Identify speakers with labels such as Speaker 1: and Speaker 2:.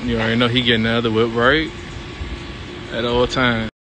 Speaker 1: You already know he getting the other whip right at all times.